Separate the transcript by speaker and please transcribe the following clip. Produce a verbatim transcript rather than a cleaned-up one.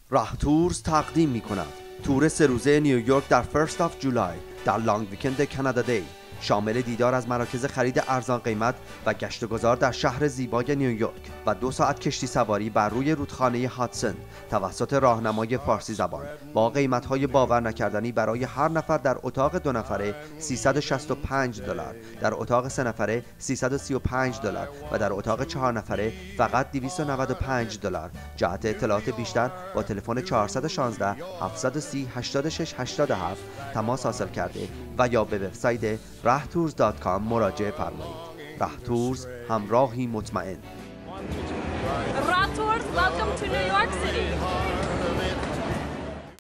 Speaker 1: راهتورز تقدیم می کند تور سه روزه نیویورک در فرست آف جولای در لانگ ویکند کانادا دی، شامل دیدار از مراکز خرید ارزان قیمت و گشت و گذار در شهر زیبای نیویورک و دو ساعت کشتی سواری بر روی رودخانه هاتسون توسط راهنمای فارسی زبان با قیمت‌های باور نکردنی برای هر نفر در اتاق دو نفره سیصد و شصت و پنج دلار، در اتاق سه نفره سیصد و سی و پنج دلار و در اتاق چهار نفره فقط دویست و نود و پنج دلار. جهت اطلاعات بیشتر با تلفن چهارصد و شانزده هفتصد و سی هشتاد و شش هشتاد و هفت تماس حاصل کرده و یا به وبسایت rahtours دات کام مراجعه فرمایید. راهتورز، همراهی مطمئن.
Speaker 2: Rahtours, welcome to New York City.